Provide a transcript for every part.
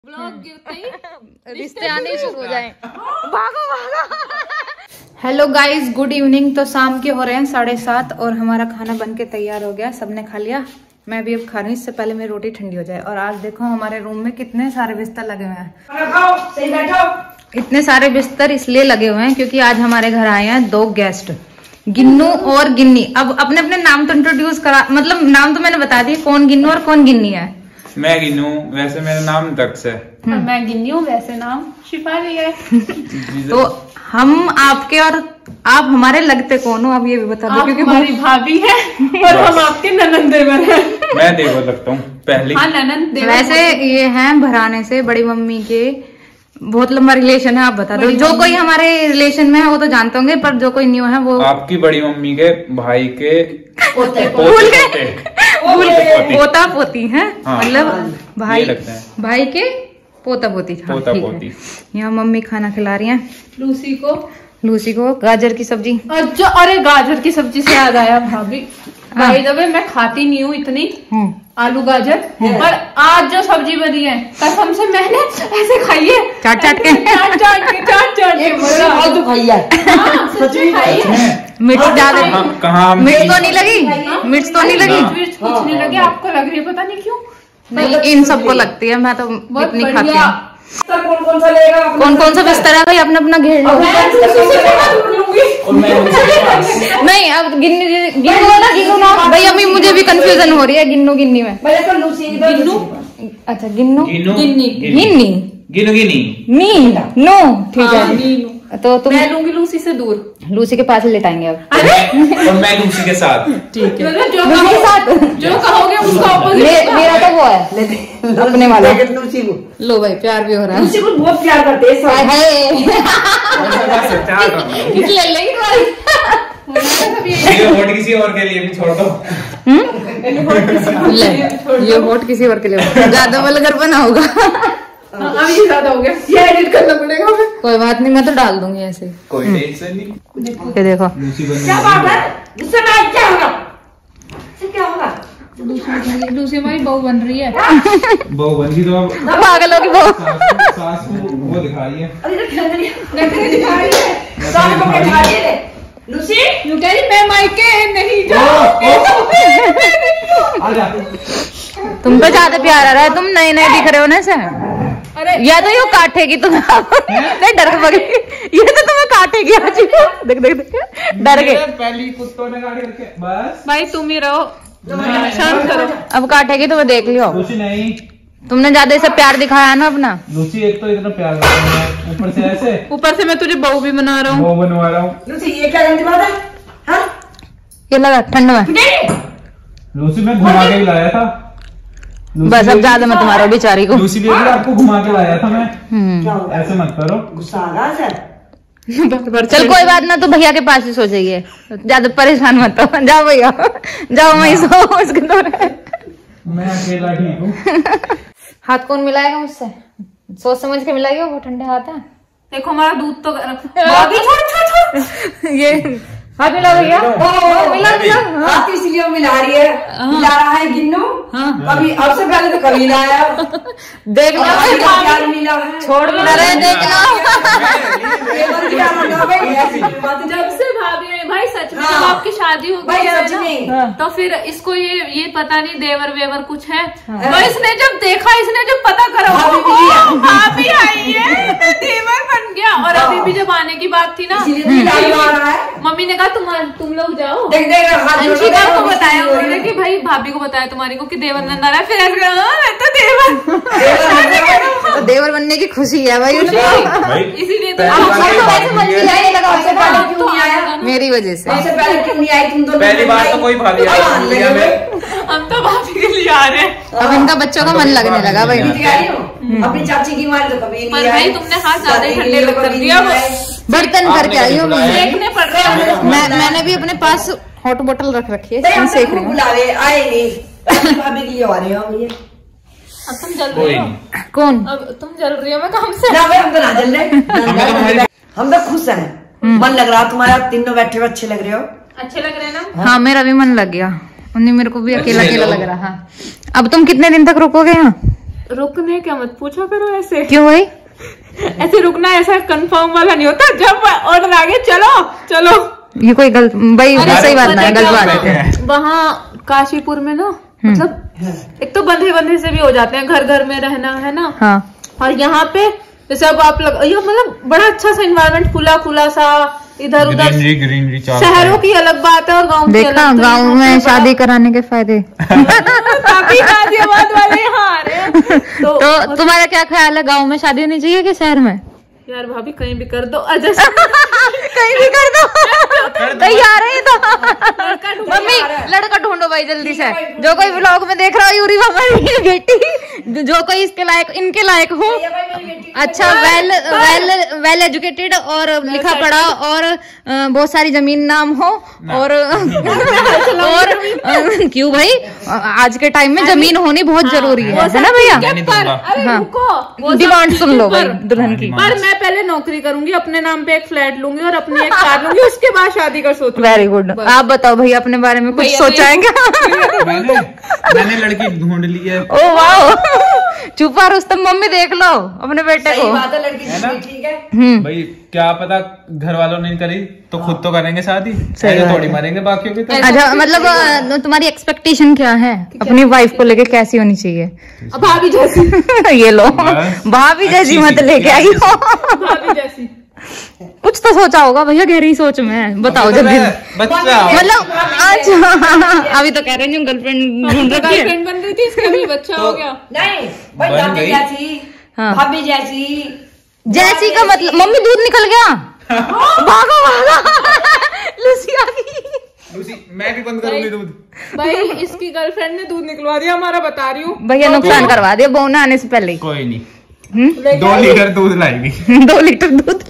Blog गिरते ही रिश्ते आने शुरू हो जाए। भागो भागो। Hello guys, good evening. तो शाम के हो रहे हैं 7:30 और हमारा खाना बन के तैयार हो गया। सबने खा लिया, मैं भी अब खा रही हूँ। इससे पहले मेरी रोटी ठंडी हो जाए। और आज देखो हमारे रूम में कितने सारे बिस्तर लगे हुए हैं। सही बैठो। इतने सारे बिस्तर इसलिए लगे हुए हैं क्योंकि आज हमारे घर आए हैं 2 गेस्ट, गिन्नू और गिन्नी। अब अपने अपने नाम तो इंट्रोड्यूस करा, मतलब नाम तो मैंने बता दिया कौन गिन्नू और कौन गिन्नी है। मैं गिन्नू, वैसे मेरा नाम दक्ष है। और मैं गिन्नी हूँ, वैसे नाम शिफाली है। तो हम आपके और आप हमारे लगते कौन हो, आप ये भी बता दो। क्योंकि हमारी भाभी है और हम आपके ननंद देवर हैं। मैं देवर लगता हूँ पहले। हाँ, ननंद देवर। वैसे ये हैं भराने से बड़ी मम्मी के, बहुत लंबा रिलेशन है। आप बता दो, जो कोई हमारे रिलेशन में है वो तो जानते होंगे, पर जो कोई न्यू है वो आपकी बड़ी मम्मी के भाई के पोते पोता पोती है। हाँ, मतलब भाई लगता है। भाई के पोता पोती। हाँ, पोता ठीक पोती। है। यहाँ मम्मी खाना खिला रही हैं लूसी को गाजर की सब्जी। अच्छा, अरे गाजर की सब्जी से याद आया भाभी, भाई दबे मैं खाती नहीं हूँ इतनी आलू गाजर, पर आज जो सब्जी बनी है कसम से मैंने ऐसे खाई है, चाट चाट के फालतू खाई है। हाँ, सच में खाई है। मिर्च ज्यादा, कहाँ मिर्च तो नहीं लगी, मिर्च तो नहीं लगी। मिर्च कुछ नहीं लगी, आपको लग रही है, पता नहीं क्यों। नहीं, इन सबको लगती है, मैं तो इतनी खाती हूँ। कौन कौन सा लेगा? कौन कौन सा बिस्तर है भाई, अपना अपना घेर लो। नहीं, अब गिन्नू ना भाई, अभी मुझे भी कंफ्यूजन हो रही है गिन्नू गिन्नी में। गिन्नू। अच्छा, गिन्नू गिन्नी गिन्नी गिन्नू गिन्नी नी नो, ठीक है। तो तुम मैं लूंगी लूसी से दूर, लूसी के पास लेटाएंगे अब। और मैं लूसी के साथ। ठीक है। लूसी के साथ जो कहोगे उसका ऑपोजिट। मेरा तो वो है अपने वाला। लूसी को, लो भाई, प्यार भी हो रहा है। लूसी को बहुत प्यार करते हैं सब। ले लेगी ये वोट किसी और के लिए भी छोड़ दो। ले, ये वोट किसी और के लिए ज्यादा वल्गर बना होगा। अभी ये ज्यादा हो गया, ये एडिट करना पड़ेगा हमें। कोई बात नहीं, मैं तो डाल दूंगी ऐसे। कोई टेंशन नहीं। ये देखो, लूसी बन क्या बात है? गुस्सा में आज क्या होगा? क्या होगा? लूसी हमारी बहू बन रही है। बहू बन गई तो अब पागल होगी वो। सास को वो दिखा रही है। अरे नखरे दिखा रही है। सारे को क्या दिखा रही है? लूसी यू कह रही मैं मायके नहीं आजा। तुम पे ज्यादा प्यार आ रहा है, तुम नए नए दिख रहे हो ना इसे। अरे या तो ये काटेगी तुम्हें। नहीं, डर के ये तो तुम्हें काटेगी आज। देख देख देख, डर गए। पहली कुत्तों ने गाड़ी रखे बस। भाई तुम ही रहो, शांत करो। अब काटेगी तो मैं देख लियो। लूसी नहीं, तुमने ज्यादा इसे प्यार दिखाया ना अपना। लूसी एक तो इतना प्यार करती है, ऊपर से ऐसे ऊपर से मैं तुझे बहू भी बना रहा हूँ। वो बनवा रहा हूँ। लूसी ये क्या गंदी बात है? हाँ? ये लगा ठंड में। लूसी मैं घुमा के भी लाया था। बस अब ज्यादा मत मारो बेचारी को। लूसी लिए आपको घुमा के लाया था मैं। क्या होगा? ऐसे मत करो। गुस्सा आ रहा है सर? चल कोई बात ना, तू भैया के पास ही सो जाइए, ज्यादा परेशान मत हो। जाओ भैया, जाओ वहीं सो। उसके तो मैं अकेला ठीक हूँ। हाथ कौन मिलाएगा मुझसे? सोच समझ के मिलाइए, वो ठंडे हाथ है। देखो हमारा दूध तो छोड़ ये हाथ मिला भैया, मिला। हाथ इसलिए मिला रही है, मिला रहा है गिन्नू। कभी अब से पहले तो कभी लाया। देख लो, प्यार मिला है। छोड़ भी ना रहे, देख जब से भाभी भाई सच में जब आपकी शादी हो गई सच है में। ना, तो फिर इसको ये पता नहीं देवर वेवर कुछ है। तो इसने जब देखा, इसने जब पता करा भाभी आई है, तो देवर बन गया। और अभी भी जब आने की बात थी ना, मम्मी ने कहा तुम लोग जाओ। अंशिका को बताया उन्होंने कि भाई भाभी को बताया तुम्हारी को कि देवर नंदा रहा है। फिर ऐसे मैं तो देवर तो देवर बनने की खुशी है भाई उसको। इसीलिए मेरी वजह से। सबसे पहले क्यों नहीं आई तुम दोनों? पहली बार तो कोई भाभी आई नहीं। हम तो भाभी के लिए आ रहे हैं। अब इनका बच्चों का मन लगने लगा भाई। अपनी चाची की मारी तो कभी पर भाई तुमने हाथ ज्यादा ठंडे कर दिया। बर्तन करके आई हूँ देखने पड़ रहे हैं। मैंने भी अपने पास हॉट बोतल रख रखी है, सेक रही हूँ। बुलावे आए नहीं, भाभी के लिए आ रहे हो। अब तुम जल रही हो। कौन? अब तुम जल रही हो, मैं काम से। ना भाई हम तो ना जल रहे, हम तो खुश हैं। मन लग रहा तुम्हारा, तीनों बैठे हुए अच्छे लग रहे हो। अच्छे लग रहे हैं ना? हाँ, मेरा भी मन लग गया। उन्हें मेरे को भी अकेला अकेला लग रहा। अब तुम कितने दिन तक रुकोगे यहाँ? रुकने क्या मत पूछा करो ऐसे। क्यों भाई? ऐसे रुकना ऐसा कंफर्म वाला नहीं होता, जब ऑर्डर आ गया चलो चलो। ये कोई गलत भाई सही बात ना है, गलत बात है। वहाँ काशीपुर में ना मतलब एक तो बंधे बंधे से भी हो जाते हैं, घर घर में रहना है ना। हाँ। और यहाँ पे जैसे अब आप ये मतलब बड़ा अच्छा सा एनवायरनमेंट, खुला खुला सा, इधर उधर ग्रीनरी। शहरों की अलग बात है और गाँव की देखा अलग। गाँव में शादी कराने के फायदे। काफी गाजियाबाद वाले यहाँ आ रहे हैं। तो तुम्हारा क्या ख्याल है, गाँव में शादी होनी चाहिए कि शहर में? यार भाभी कहीं भी कर दो, अजय कहीं भी कर दो, तैयार है तो। मम्मी लड़का ढूंढो भाई जल्दी से, जो कोई व्लॉग में देख रहा हो, यूरी हमारी बेटी, जो कोई इसके लायक, इनके लायक हो, अच्छा वेल एजुकेटेड और लिखा पढ़ा और बहुत सारी जमीन नाम हो और क्यों भाई, आज के टाइम में जमीन होनी बहुत जरूरी है ना भैया? डिमांड सुन लो भाई दुल्हन की। पर मैं पहले नौकरी करूंगी, अपने नाम पे एक फ्लैट लूंगी और अपनी एक कार लूंगी, उसके बाद शादी का सोचूंगी। Very good. आप बताओ भाई अपने बारे में कुछ सोचा है क्या? मैंने लड़की ढूंढ ली है। ओ वाह, चुपा रुस्तम मम्मी देख लो अपने बेटे को। लड़की ठीक है भाई, क्या पता घर वालों ने करी तो खुद तो करेंगे शादी, थोड़ी मरेंगे बाकियों की। अच्छा मतलब तुम्हारी एक्सपेक्टेशन क्या है अपनी वाइफ को लेके, कैसी होनी चाहिए? भाभी जैसी। ये लो, भाभी जैसी मत लेके आई हो। भाभी जैसी कुछ तो सोचा होगा भैया, गहरी सोच में बताओ जल्दी। मतलब अच्छा अभी तो कह रहे हैं गर्लफ्रेंड ढूंढ रखी है, गर्लफ्रेंड बन रही थी, इसका भी बच्चा हो गया। नहीं भाई, जैसी भाभी जैसी का मतलब मम्मी दूध निकल गया। भागो लूसी आ गई। लूसी, मैं भी बंद करूंगी दूध। भाई इसकी गर्लफ्रेंड ने दूध निकलवा दिया हमारा, बता रही हूँ भैया, नुकसान करवा दिया बौना आने से पहले। कोई नहीं, 2 लीटर दूध लाएगी। 2 लीटर दूध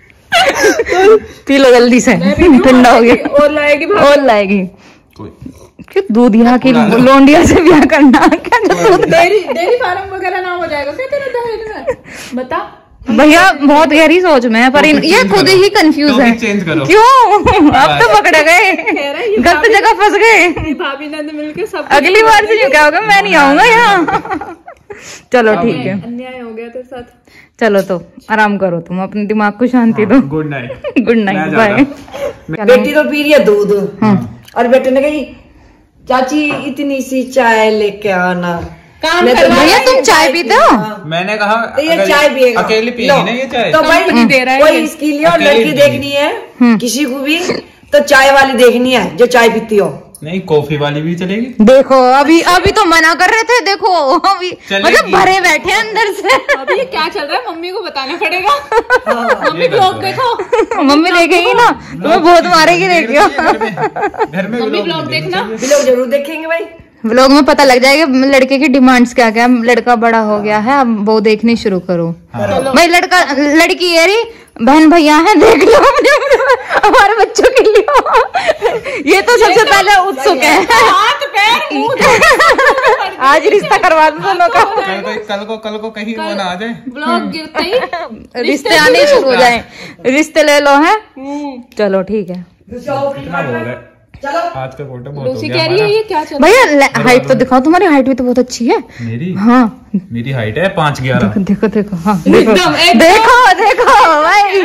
पी लो जल्दी से, ठंडा हो गया। और लाएगी क्यों? दूध यहाँ की लोंडिया से ब्याह करना क्या? डेयरी फार्म वगैरह ना हो जाएगा क्या तेरा दहेज में? बता भैया, बहुत गहरी सोच में है, पर ये खुद ही कंफ्यूज है। चेंज करो। क्यों? अब तो पकड़े गए, गलत जगह फंस गए। भाभी नंद मिलके सब अगली बार से क्या होगा, मैं नहीं आऊंगा यहाँ। चलो ठीक है, अन्याय हो गया तेरे साथ। चलो तो आराम करो, तुम अपने दिमाग को शांति दो। Good night. Good night, bye. बेटी तो पी रही है दूध और बेटे ने कही चाची इतनी सी चाय लेके आना। भैया तुम चाय पीते हो? मैंने कहा तो ये चाय पिएगा, अकेले पिएगी ना ये चाय, तो भाई कोई इसके लिए और लड़की देखनी है किसी को भी तो चाय वाली देखनी है जो चाय पीती हो। नहीं, कॉफी वाली भी चलेगी। देखो अभी तो मना कर रहे थे, देखो अभी मतलब भरे बैठे अंदर से। अभी ये क्या चल रहा है मम्मी को बताना पड़ेगा। मम्मी ब्लॉग देखो। मम्मी देखेगी ना, तुम्हें बहुत मारेगी, देखियो। घर में मम्मी ब्लॉग देखना, लोग जरूर देखेंगे भाई। व्लॉग में पता लग जाएगा लड़के की डिमांड्स क्या क्या। लड़का बड़ा हो गया है, अब वो देखनी शुरू करो। भाई लड़का लड़की ये रही, बहन भैया है, देख लो हमारे बच्चों के लिए। ये तो सबसे पहले उत्सुक है। हाथ पैर मुंह आज रिश्ता करवा दो दोनों का। कल को कहीं वो ना आ जाए, ब्लॉग गिरते ही रिश्ते आने शुरू हो जाए। रिश्ते ले लो है। चलो ठीक है, चलो आज का कोटा बहुत हो लूसी गया कह रही है ये क्या चल भैया। हाइट तो दिखाओ, तुम्हारी हाइट भी तो बहुत अच्छी है। मेरी हाँ मेरी हाइट है 5'11". देखो देखो, हाँ देखो देखो भाई,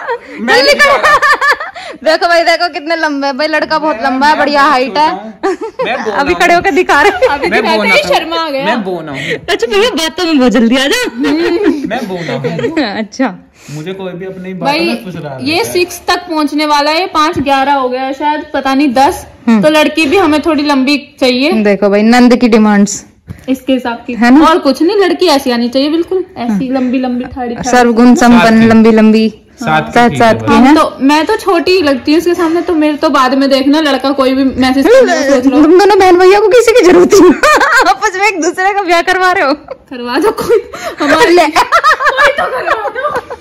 देखो भाई, देखो कितने लंबे है भाई। लड़का बहुत लंबा है, बढ़िया हाइट है। अभी खड़े होकर दिखा रहे। शर्मा आ गया। मैं बोना हूँ। अच्छा भैया, बातों में बहुत जल्दी आ जा। मैं बोना हूँ। अच्छा मुझे कोई भी अपनी भाई बात पूछ रहा है। ये 6 तक पहुंचने वाला है, 5'11" हो गया शायद, पता नहीं 10। तो लड़की भी हमें थोड़ी लंबी चाहिए। देखो भाई, नंद की डिमांड्स इसके हिसाब की है ना, और कुछ नहीं। लड़की ऐसी आनी चाहिए, बिल्कुल ऐसी लंबी लंबी ठाड़ी। सर्वगुण संपन्न, लंबी लंबी, साथ साथ की है। तो मैं तो छोटी ही लगती हूँ उसके सामने, तो मेरे तो बाद में देखना लड़का कोई भी मैसेज सोच लो। तुम दोनों बहन भैया को किसी की जरूरत नहीं, आपस में एक दूसरे का ब्याह करवा रहे हो। करवा दो कोई हमारे कोई तो करवा दो।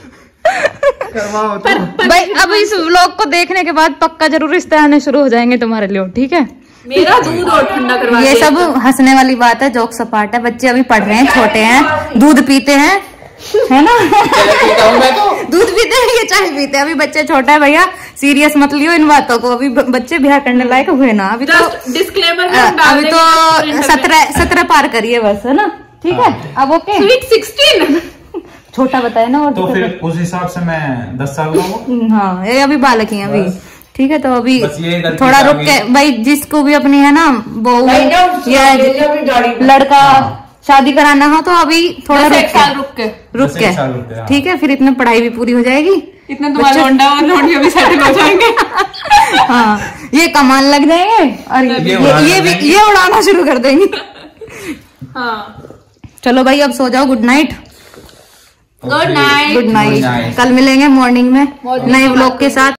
भाई अब इस व्लॉग को देखने के बाद पक्का जरूर रिश्ते आने शुरू हो जाएंगे तुम्हारे लिए, ठीक है? मेरा दूध और ठंडा करवा। ये सब हंसने वाली बात है, जोक सपाट है। बच्चे अभी पढ़ रहे हैं, छोटे हैं, दूध पीते हैं, है ना? दूध पीते हैं, ये चाय पीते हैं। अभी बच्चे छोटा है भैया, सीरियस मत लियो इन बातों को। अभी बच्चे ब्याह करने लायक हुए ना, अभी तो डिस्क्लेमर अभी तो 17 पार करिए बस, है ना? ठीक है अब ओके। स्वीट 16 छोटा बताया ना। और तो फिर उस हिसाब से मैं 10 साल का हूँ। हाँ ये अभी बालक ही अभी। ठीक है तो अभी बस ये गलती थोड़ा रुक आ के भाई, जिसको भी अपनी है ना बहू या लड़का शादी कराना हो तो अभी थोड़ा एक साल रुक के हाँ। ठीक है फिर इतने पढ़ाई भी पूरी हो जाएगी, इतने तुम्हारे लौंडा और लौंडिया भी सेटल हो जाएंगे। हाँ ये कमान लग जाएंगे और ये उड़ाना शुरू कर देंगे। हाँ चलो भाई अब सो जाओ। Good night. Good night. Good night. कल मिलेंगे मॉर्निंग में नए व्लॉग के साथ।